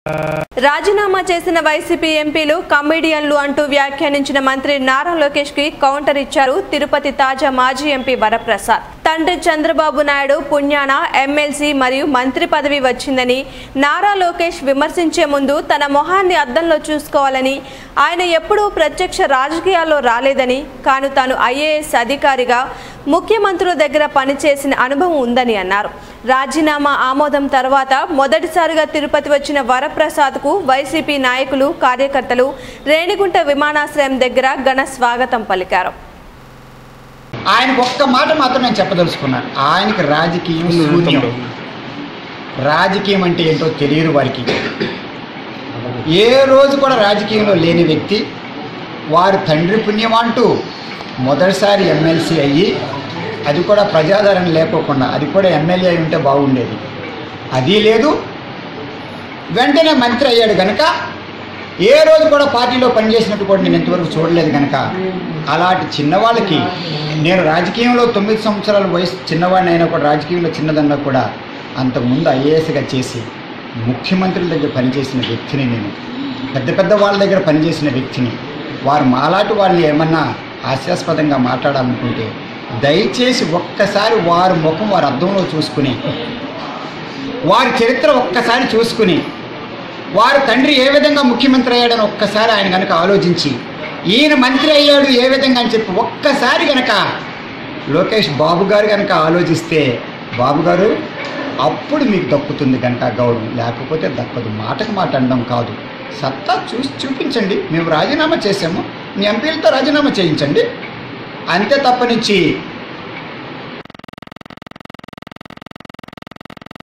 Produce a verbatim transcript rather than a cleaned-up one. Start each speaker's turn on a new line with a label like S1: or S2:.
S1: రాజీనామా చేసిన వైసీపీ ఎంపీలు కమిడియన్లు అంటూ వ్యాఖ్యానించిన మంత్రి నారా లోకేష్ కి కౌంటర్ ఇచ్చారు తిరుపతి తాజా మాజీ ఎంపీ వరప్రసాద్. తండ్రి చంద్రబాబు నాయుడు పుణ్యాన ఎమ్మెల్సీ మరియు మంత్రి పదవి వచ్చిందని నారా లోకేష్ విమర్శించే ముందు తన మొహాన్ని అద్దంలో చూసుకోవాలని, ఆయన ఎప్పుడూ ప్రత్యక్ష రాజకీయాల్లో రాలేదని, కాను తాను ఐఏఎస్ అధికారిగా ముఖ్యమంత్రుల దగ్గర పనిచేసిన అనుభవం ఉందని అన్నారు. రాజీనామా ఆమోదం తర్వాత మొదటిసారిగా తిరుపతి వచ్చిన వరప్రసాద్కు వైసీపీ నాయకులు, కార్యకర్తలు రేణిగుంట విమానాశ్రయం దగ్గర ఘన స్వాగతం పలికారు.
S2: ఆయనకు ఒక్క మాట మాత్రం నేను చెప్పదలుచుకున్నాను. ఆయనకి రాజకీయం శూన్యం. రాజకీయం అంటే ఏంటో తెలియదు వారికి. ఏ రోజు కూడా రాజకీయంలో లేని వ్యక్తి, వారి తండ్రి పుణ్యం అంటూ మొదటిసారి ఎమ్మెల్సీ అయ్యి, అది కూడా ప్రజాదరణ లేకోకుండా, అది కూడా ఎమ్మెల్యే అయి ఉంటే బాగుండేది, అది లేదు. వెంటనే మంత్రి అయ్యాడు కనుక ఏ రోజు కూడా పార్టీలో పనిచేసినట్టు కూడా నేను ఇంతవరకు చూడలేదు కనుక, అలాంటి చిన్నవాళ్ళకి నేను రాజకీయంలో తొమ్మిది సంవత్సరాల వయసు చిన్నవాడిని అయినా కూడా, రాజకీయంలో చిన్నదన్నా కూడా అంతకుముందు ఐఏఎస్గా చేసి ముఖ్యమంత్రుల దగ్గర పనిచేసిన వ్యక్తిని, నేను పెద్ద పెద్ద వాళ్ళ దగ్గర పనిచేసిన వ్యక్తిని. వారు మాలాంటి వాళ్ళు ఏమన్నా హాస్యాస్పదంగా మాట్లాడాలనుకుంటే దయచేసి ఒక్కసారి వారి ముఖం వారి అద్దంలో చూసుకుని, వారి చరిత్ర ఒక్కసారి చూసుకుని, వారి తండ్రి ఏ విధంగా ముఖ్యమంత్రి అయ్యాడని ఒక్కసారి ఆయన కనుక ఆలోచించి, ఈయన మంత్రి అయ్యాడు ఏ విధంగా అని చెప్పి ఒక్కసారి కనుక లోకేష్ బాబు గారు కనుక ఆలోచిస్తే, బాబు గారు అప్పుడు మీకు దక్కుతుంది కనుక గౌరవం, లేకపోతే దక్కదు. మాటకు మాట అనడం కాదు, సత్తా చూసి చూపించండి. మేము రాజీనామా చేసాము, మీ ఎంపీలతో రాజీనామా చేయించండి, అంతే తప్పనిచ్చి